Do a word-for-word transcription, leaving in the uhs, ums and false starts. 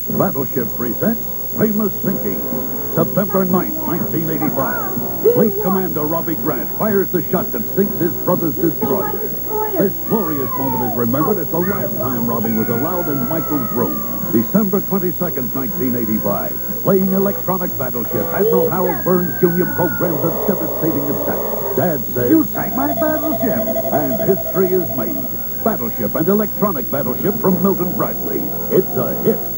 Battleship presents Famous Sinking. September ninth, nineteen eighty-five. Fleet Commander Robbie Grant fires the shot that sinks his brother's destroyer. This glorious moment is remembered as the last time Robbie was allowed in Michael's room. December twenty-second, nineteen eighty-five. Playing electronic Battleship, Admiral Harold Burns Junior programs a devastating attack. Dad says, "You sank my battleship!" And history is made. Battleship and electronic Battleship from Milton Bradley. It's a hit.